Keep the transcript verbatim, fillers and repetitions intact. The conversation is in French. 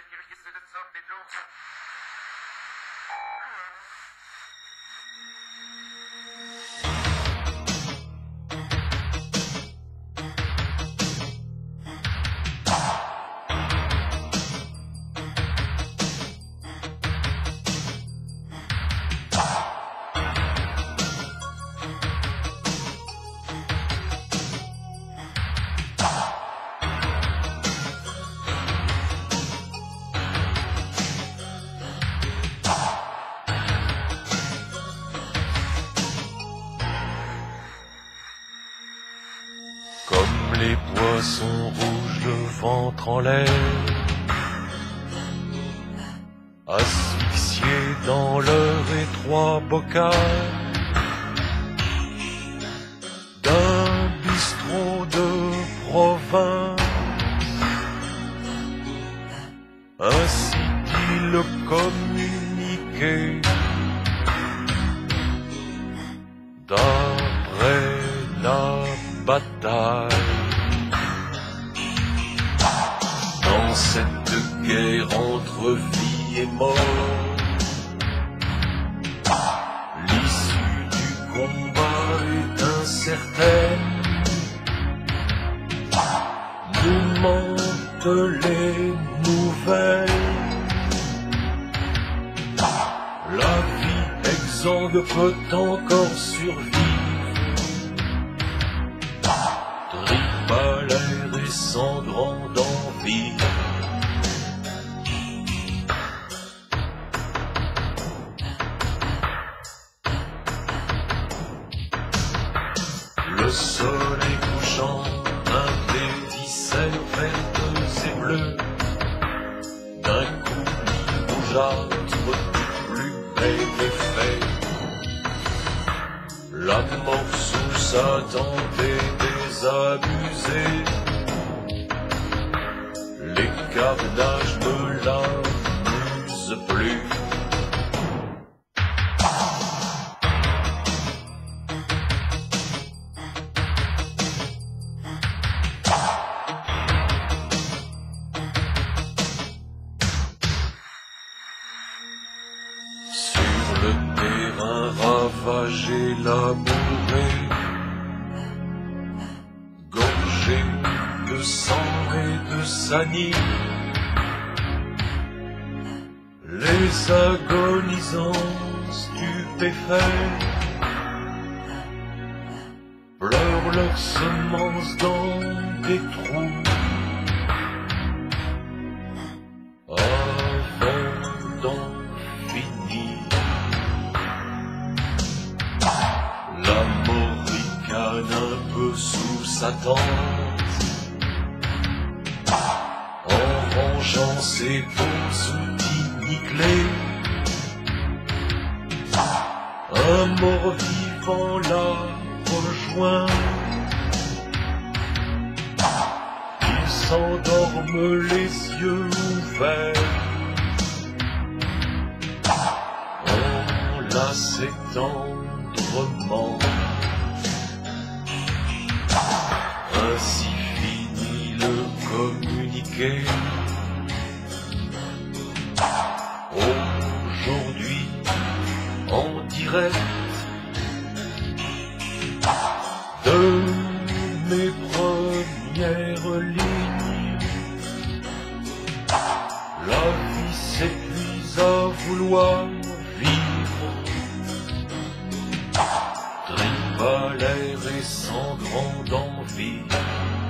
Comme les poissons rouges, le ventre en l'air, asphyxiés dans leur étroit bocal d'un bistrot de province. Ainsi dit le communiqué d'après la bataille. Dans cette guerre entre vie et mort, l'issue du combat est incertaine. Nous mentent les nouvelles. La vie exsangue peut encore survivre. Tribalaire et sangrant d'envie. Le soleil couchant teint des ficelles vertes et bleues, d'un coup rougeâtre du plus bel effet. La mort sous sa dentée désabusée, les carnages ne l'amusent plus. Sur le terrain ravagé, labouré, gorgé de sang et de salive, les agonisants stupéfaits pleurent leurs semences dans des trous avant d'en finir. La mort ricane un peu sous sa tente, en rangeant ses beaux outils nickelés. Un mort-vivant la rejoint. Ils s'endorment les yeux ouverts, enlacés tendrement. Ainsi finit le communiqué. Aujourd'hui, en direct de mes premières lignes, la vie s'épuise à vouloir vivre. Tribalaire et sangrant d'envie.